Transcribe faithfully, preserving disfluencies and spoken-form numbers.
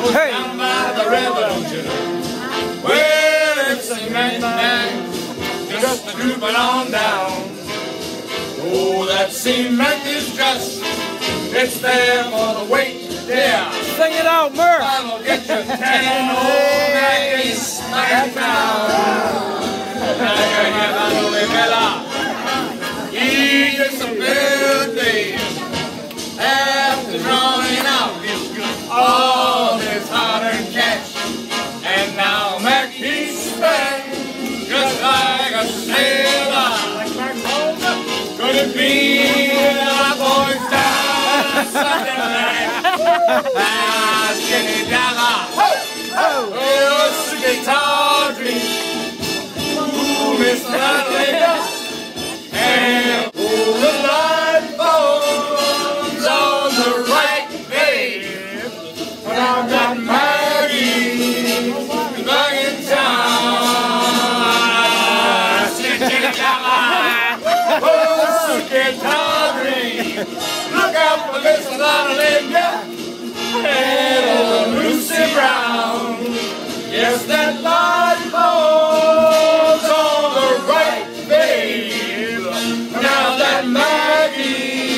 Hey. Down by the river, don't you know? Well, it's a cement just drooping on down. Oh, that cement is just, it's there for the weight. Yeah. Sing it out, Murph. I'll get you ten old Maggie's smack down. He gets a birthday after drawing out all his hard-earned cash. And now Mac he's spent just like a sailor. Could it be that our boys down Sunday night? Ah, skinny dagger. Oh, guitar dream. Ooh, Miss Natalie. And oh, the light falls on the right, babe. But I've got Maggie back in town. Skinny dagger. Oh, guitar dream. Look out for Miss Natalie. And Lucy Brown. Yes, that light falls on the right, babe. Now that Maggie